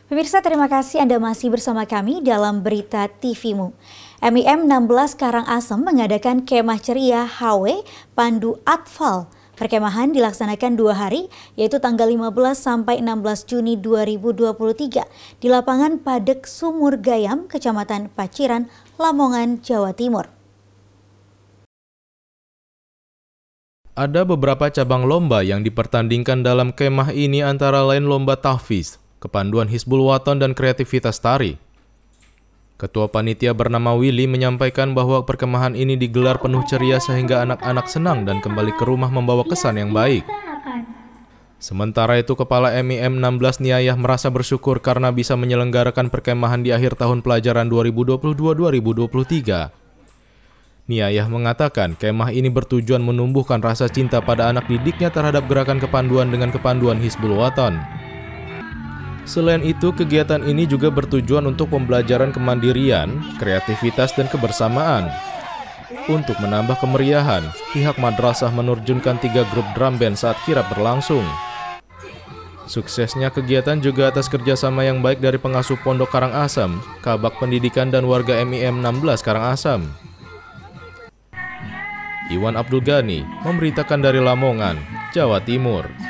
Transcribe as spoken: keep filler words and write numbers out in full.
Pemirsa, terima kasih Anda masih bersama kami dalam Berita T V-mu. M I M enam belas Karangasem mengadakan kemah ceria H W Pandu Atfal. Perkemahan dilaksanakan dua hari, yaitu tanggal lima belas sampai enam belas Juni dua ribu dua puluh tiga di lapangan Padek Sumur Gayam, Kecamatan Paciran, Lamongan, Jawa Timur. Ada beberapa cabang lomba yang dipertandingkan dalam kemah ini, antara lain lomba tahfiz, kepanduan Hizbul Waton, dan kreativitas tari. Ketua Panitia bernama Willy menyampaikan bahwa perkemahan ini digelar penuh ceria sehingga anak-anak senang dan kembali ke rumah membawa kesan yang baik. Sementara itu, Kepala M I M enam belas Niayah merasa bersyukur karena bisa menyelenggarakan perkemahan di akhir tahun pelajaran dua ribu dua puluh dua dua ribu dua puluh tiga. Niayah mengatakan kemah ini bertujuan menumbuhkan rasa cinta pada anak didiknya terhadap gerakan kepanduan dengan kepanduan Hizbul Waton. Selain itu, kegiatan ini juga bertujuan untuk pembelajaran kemandirian, kreativitas, dan kebersamaan. Untuk menambah kemeriahan, pihak madrasah menerjunkan tiga grup drum band saat kirap berlangsung. Suksesnya kegiatan juga atas kerjasama yang baik dari pengasuh Pondok Karangasem, Kabak Pendidikan, dan warga M I M enam belas Karangasem. Iwan Abdul Ghani memberitakan dari Lamongan, Jawa Timur.